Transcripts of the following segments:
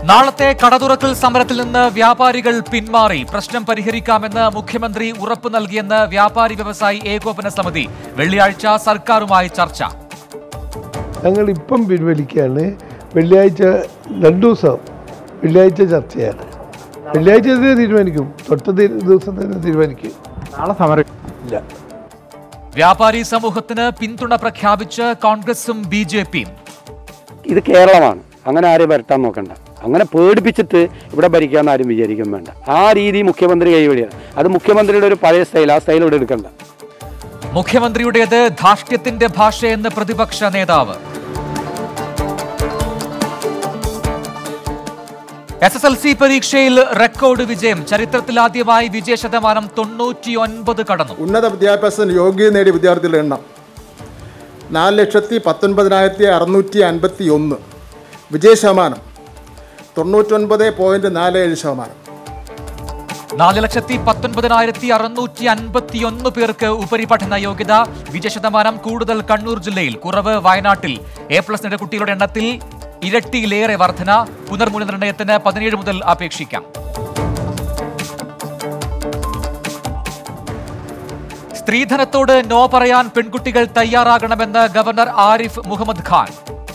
നാളത്തെ കടതുറക്കൽ സമരത്തിൽ നിന്ന് വ്യാപാരികൾ പിന്മാറി പ്രശ്നം പരിഹരിക്കാമെന്ന് മുഖ്യമന്ത്രി ഉറപ്പു നൽകിയെന്ന് വ്യാപാരി വ്യവസായി ഏകോപന സമിതി. വെള്ളിയാഴ്ച സർക്കാരുമായി ചർച്ച. ഞങ്ങൾ ഇപ്പം പിൻവലിക്കുകയാണ്. വെള്ളിയാഴ്ച 2 ദിവസം വെള്ളിയാഴ്ച ചർച്ചയാണ്. വെള്ളിയാഴ്ച തന്നെ തീരുമാനിക്കും. തൊട്ട ദിവസം തന്നെ തീരുമാനിക്കും. നാളെ സമരം ഇല്ല. വ്യാപാരി സമൂഹത്തിന് പിന്തുണ പ്രഖ്യാപിച്ച് കോൺഗ്രസും ബിജെപിയും. ഇത് കേരളമാണ്, അങ്ങനെ ആരെയും വരട്ടാൻ നോക്കണ്ട. അങ്ങനെ പേടിപ്പിച്ചിട്ട് ഇവിടെ ഭരിക്കാമെന്ന് ആരും വിചാരിക്കും വേണ്ട. ആ രീതി മുഖ്യമന്ത്രി കൈവഴിയാണ്. അത് മുഖ്യമന്ത്രിയുടെ ഒരു പഴയ സ്റ്റൈൽ, ആ സ്റ്റൈൽ ഇവിടെ എടുക്കണ്ട. മുഖ്യമന്ത്രിയുടേത് ധാർഷ്ട്യത്തിന്റെ ഭാഷയെന്ന് പ്രതിപക്ഷ നേതാവ്. SSLC പരീക്ഷയിൽ റെക്കോർഡ് വിജയം. ചരിത്രത്തിലാദ്യമായി വിജയശതമാനം 99 കടന്നു. ഉന്നത വിദ്യാഭ്യാസത്തിന് യോഗ്യത നേടിയ വിദ്യാർത്ഥികളുടെ എണ്ണം 4,19,651. വിജയശതമാനം 99.47%. 4,19,651 പേർക്ക് ഉപരിപഠന യോഗ്യത. വിജയശതമാനം കൂടുതൽ കണ്ണൂർ ജില്ലയിൽ, കുറവ് വയനാട്ടിൽ. A+ നേടിയ കുട്ടികളുടെ എണ്ണത്തിൽ ഇരട്ടിയിലേറെ വർധന. പുനർമൂല്യനിർണ്ണയത്തിന് 17 മുതൽ അപേക്ഷിക്കാം. സ്ത്രീധനത്തോട് നോ പറയാൻ പെൺകുട്ടികൾ തയ്യാറാകണമെന്ന് governor Arif Mohammed Khan.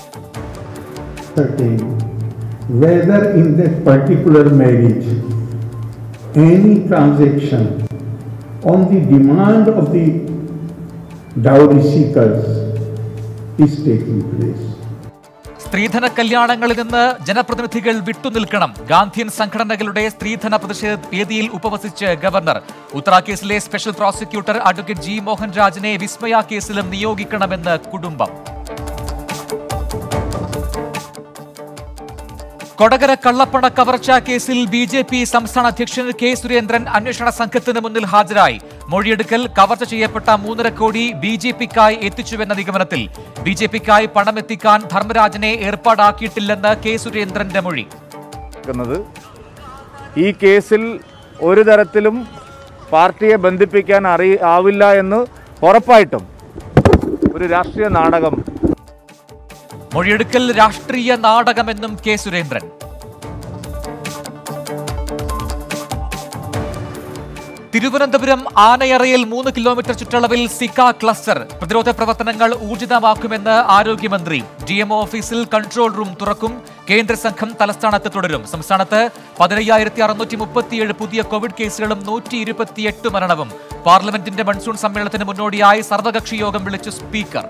Whether in that particular marriage any transaction on the demand of the dowry seekers is taking place. സ്ത്രീധന കല്യാണങ്ങളിൽ നിന്ന് ജനപ്രതിനിധികൾ വിട്ടുനിൽക്കണം. ഗാന്ധിയൻ സംഘടനകളുടെ സ്ത്രീധന പ്രതിഷേധ വേദിയിൽ ഉപവസിച്ച് ഗവർണർ. ഉത്തര കേസിലെ special prosecutor advocate G. Mohan രാജിനെ വിസ്മയ കേസിലും നിയോഗിക്കണമെന്ന് കുടുംബം. കൊടകര കള്ളപ്പണ കവർച്ച കേസിൽ BJP സംസ്ഥാന അധ്യക്ഷൻ K. സുരേന്ദ്രൻ അന്വേഷണ സംഘത്തിന് മുന്നിൽ ഹാജരായി. മൊഴിയെടുക്കൽ കവർച്ച ചെയ്യപ്പെട്ട 3.5 കോടി BJPക്കായി എത്തിച്ചുവെന്ന നിഗമനത്തിൽ. BJPക്കായി പണം എത്തിക്കാൻ ധർമ്മരാജനെ ഏർപ്പാടാക്കിയിട്ടില്ലെന്ന് K. സുരേന്ദ്രന്റെ മൊഴി. ഈ കേസിൽ ഒരു തരത്തിലും പാർട്ടിയെ ബന്ധിപ്പിക്കാൻ ആവില്ല എന്ന് ഉറപ്പായിട്ടും ഒരു രാഷ്ട്രീയ നാടകം. മൊഴിയെടുക്കൽ രാഷ്ട്രീയ നാടകമെന്നും K. സുരേന്ദ്രൻ. തിരുവനന്തപുരം ആനയറയിൽ 3 കിലോമീറ്റർ ചുറ്റളവിൽ സിക്ക ക്ലസ്റ്റർ. പ്രതിരോധ പ്രവർത്തനങ്ങൾ ഊർജിതമാക്കുമെന്ന് ആരോഗ്യമന്ത്രി. DMO ഓഫീസിൽ കൺട്രോൾ റൂം തുറക്കും. കേന്ദ്ര സംഘം തലസ്ഥാനത്ത് തുടരും. സംസ്ഥാനത്ത് 15,637 പുതിയ കോവിഡ് കേസുകളും 128 മരണവും. പാർലമെന്റിന്റെ മൺസൂൺ സമ്മേളനത്തിന് മുന്നോടിയായി സർവകക്ഷി യോഗം വിളിച്ചു സ്പീക്കർ.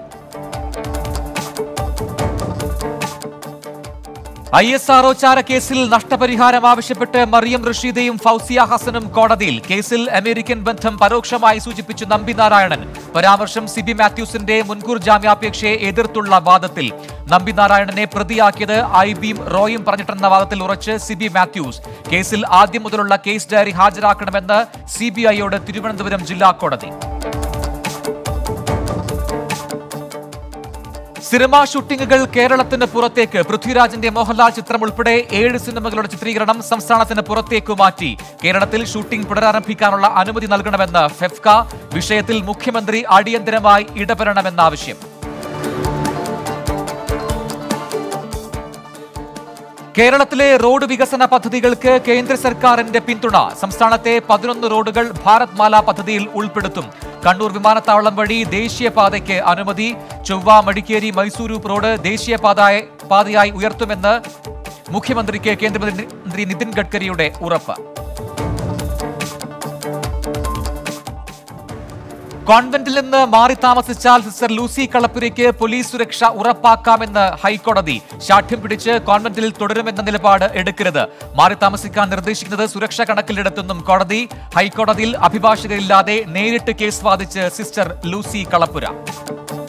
ISRO ചാരക്കേസിൽ നഷ്ടപരിഹാരം ആവശ്യപ്പെട്ട് മറിയം റഷീദയും ഫൗസിയ ഹസനും കോടതിയിൽ. കേസിൽ അമേരിക്കൻ ബന്ധം പരോക്ഷമായി സൂചിപ്പിച്ചു നമ്പി നാരായണൻ. പരാമർശം സിബി മാത്യൂസിന്റെ മുൻകൂർ ജാമ്യാപേക്ഷയെ എതിർത്തുള്ള വാദത്തിൽ. നമ്പി നാരായണനെ പ്രതിയാക്കിയത് ഐബിയും റോയും പറഞ്ഞിട്ടെന്ന വാദത്തിൽ ഉറച്ച് സിബി മാത്യൂസ്. കേസിൽ ആദ്യം മുതലുള്ള കേസ് ഡയറി ഹാജരാക്കണമെന്ന് CBIയോട് തിരുവനന്തപുരം ജില്ലാ കോടതി. സിനിമാ ഷൂട്ടിംഗുകൾ കേരളത്തിന് പുറത്തേക്ക്. പൃഥ്വിരാജിന്റെ മോഹൻലാൽ ചിത്രം ഉൾപ്പെടെ 7 സിനിമകളുടെ ചിത്രീകരണം സംസ്ഥാനത്തിന് പുറത്തേക്ക് മാറ്റി. കേരളത്തിൽ ഷൂട്ടിംഗ് പുനരാരംഭിക്കാനുള്ള അനുമതി നൽകണമെന്ന് ഫെഫ്ക. വിഷയത്തിൽ മുഖ്യമന്ത്രി അടിയന്തരമായി ഇടപെടണമെന്ന ആവശ്യം. കേരളത്തിലെ റോഡ് വികസന പദ്ധതികൾക്ക് കേന്ദ്ര സർക്കാരിന്റെ പിന്തുണ. സംസ്ഥാനത്തെ 11 റോഡുകൾ ഭാരത് മാല പദ്ധതിയിൽ ഉൾപ്പെടുത്തും. കണ്ണൂർ വിമാനത്താവളം വഴി ദേശീയപാതയ്ക്ക് അനുമതി. ചൊവ്വ മടിക്കേരി മൈസൂരു റോഡ് ദേശീയപാതയായി ഉയർത്തുമെന്ന് മുഖ്യമന്ത്രിക്ക് കേന്ദ്രമന്ത്രി നിതിൻ ഗഡ്കരിയുടെ ഉറപ്പ്. കോൺവെന്റിൽ നിന്ന് മാറി താമസിച്ചാൽ സിസ്റ്റർ ലൂസി കളപ്പുരയ്ക്ക് പോലീസ് സുരക്ഷ ഉറപ്പാക്കാമെന്ന് ഹൈക്കോടതി. ശാഠ്യം പിടിച്ച് കോൺവെന്റിൽ തുടരുമെന്ന നിലപാട് എടുക്കരുത്. മാറി താമസിക്കാൻ നിർദ്ദേശിക്കുന്നത് സുരക്ഷ കണക്കിലെടുത്തെന്നും കോടതി. ഹൈക്കോടതിയിൽ അഭിഭാഷകരില്ലാതെ നേരിട്ട് കേസ് വാദിച്ച് സിസ്റ്റർ ലൂസി കളപ്പുര.